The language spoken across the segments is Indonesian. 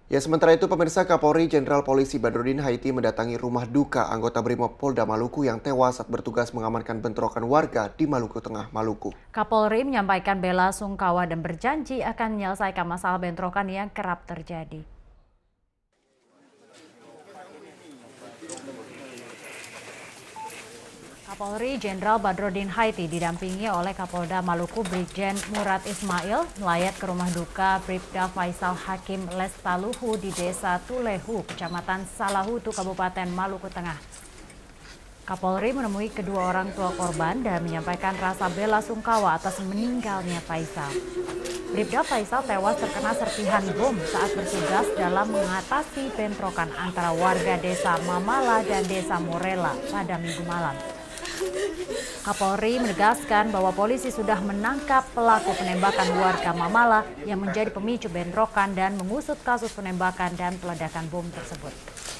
Ya, sementara itu pemirsa Kapolri Jenderal Polisi Badrodin Haiti mendatangi rumah duka anggota Brimob Polda Maluku yang tewas saat bertugas mengamankan bentrokan warga di Maluku Tengah, Maluku. Kapolri menyampaikan bela sungkawa dan berjanji akan menyelesaikan masalah bentrokan yang kerap terjadi. Kapolri Jenderal Badrodin Haiti didampingi oleh Kapolda Maluku Brigjen Murad Ismail melayat ke rumah duka Bribda Faisal Hakim Lestaluhu di Desa Tulehu, Kecamatan Salahutu, Kabupaten Maluku Tengah. Kapolri menemui kedua orang tua korban dan menyampaikan rasa bela sungkawa atas meninggalnya Faisal. Bribda Faisal tewas terkena serpihan bom saat bertugas dalam mengatasi bentrokan antara warga Desa Mamala dan Desa Morela pada Minggu malam. Kapolri menegaskan bahwa polisi sudah menangkap pelaku penembakan warga Mamala yang menjadi pemicu bentrokan dan mengusut kasus penembakan dan peledakan bom tersebut.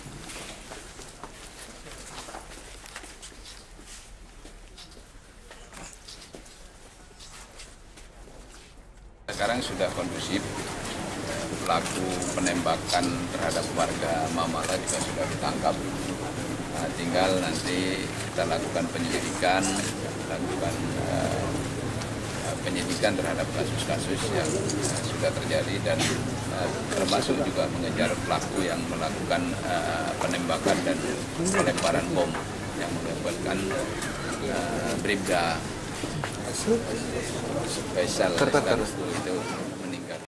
Sekarang sudah kondusif, pelaku penembakan terhadap warga Mamala juga sudah ditangkap. Nah, tinggal nanti kita lakukan penyelidikan terhadap kasus-kasus yang sudah terjadi dan termasuk juga mengejar pelaku yang melakukan penembakan dan pelemparan bom yang menyebabkan Bribda Faisal Lestaluhu itu